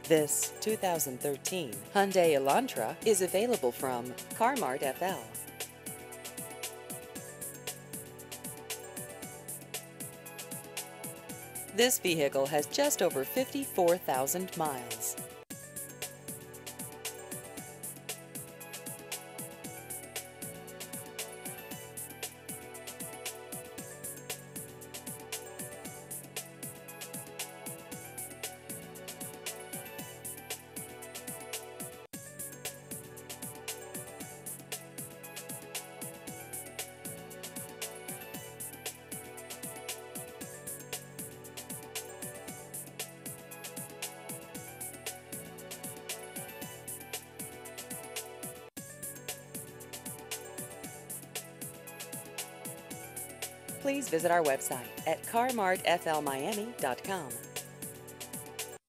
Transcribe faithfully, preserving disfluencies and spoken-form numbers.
This two thousand thirteen Hyundai Elantra is available from Car-Mart F L. This vehicle has just over fifty-four thousand miles. Please visit our website at car mart f l miami dot com.